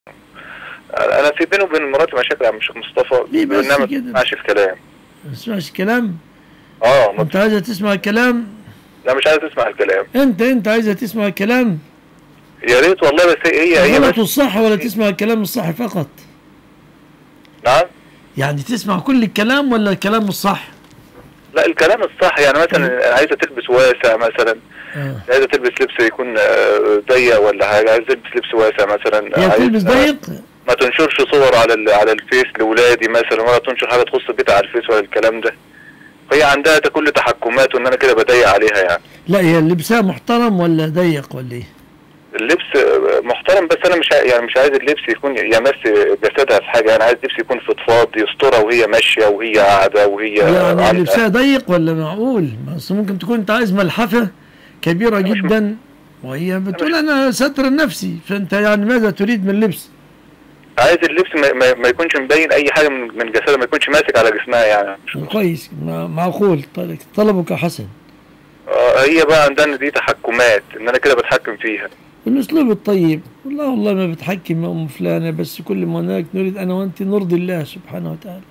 انا في بيني وبين مراتي مشاكل يا شيخ مصطفى، ليه بس انها ما كده؟ بتسمعش الكلام. ما تسمعش الكلام؟ ما انت عايزة تسمع الكلام؟ لا مش عايزه تسمع الكلام. انت عايزة تسمع الكلام؟ يا ريت والله، بس هي الغلط بس. والصح، ولا تسمع الكلام الصح فقط؟ نعم. يعني تسمع كل الكلام ولا الكلام الصح؟ لا الكلام الصح، يعني مثلا عايزه تلبس واسع مثلا، عايزه تلبس لبس يكون ضيق ولا حاجه، عايزه تلبس لبس واسع مثلا، هي تلبس ضيق؟ ما تنشرش صور على الفيس لاولادي مثلا، ولا تنشر حاجه تخص بيتها على الفيس ولا الكلام ده. هي عندها ده كل تحكمات، وان انا كده بضيق عليها يعني. لا هي لبسها محترم ولا ضيق ولا ايه؟ اللبس محترم، بس انا مش عايز اللبس يكون يمس جسدها في حاجه، انا عايز اللبس يكون فضفاض يسترها وهي ماشيه وهي قاعده وهي يعني لبسها ضيق ولا معقول؟ بس ممكن تكون انت عايز ملحفه كبيره جدا وهي بتقول انا ستر نفسي، فانت يعني ماذا تريد من اللبس؟ عايز اللبس ما يكونش مبين اي حاجه من جسدها، ما يكونش ماسك على جسمها يعني. كويس، معقول، طلبك حسن. هي بقى عندنا دي تحكمات، ان انا كده بتحكم فيها. الاسلوب الطيب، والله ما بتحكم يا ام فلانه، بس كل ما هناك نريد انا وانت نرضي الله سبحانه وتعالى.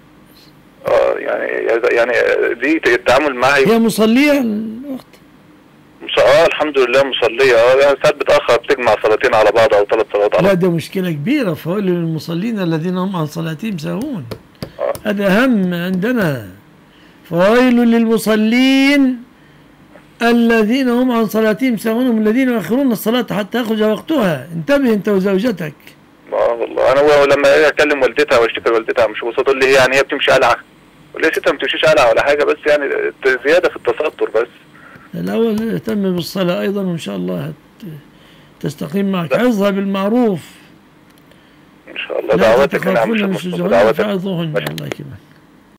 يعني دي التعامل معها. هي مصليه الاخت؟ الحمد لله مصليه. يعني ساعات بتاخر بتجمع صلاتين على بعض او 3 صلوات على بعض. لا ده مشكله كبيره، فويل للمصلين الذين هم عن صلاتهم ساهون. هذا هم عندنا. فويل للمصلين الذين هم عن صلاتهم ساهون، هم الذين يؤخرون الصلاة حتى يخرج وقتها. انتبه انت وزوجتك. والله انا لما اجي اكلم والدتها واشتكي لوالدتها مش بسيطه، تقول لي يعني هي بتمشي قلعه. ولا يا ستها ما بتمشيش قلعه ولا حاجه، بس يعني زياده في التستر بس. الاول اهتم بالصلاة ايضا، وان شاء الله تستقيم معك. عظها بالمعروف ان شاء الله. لا دعواتك تخافون من شجاعها فعظوهن. الله يكرمك.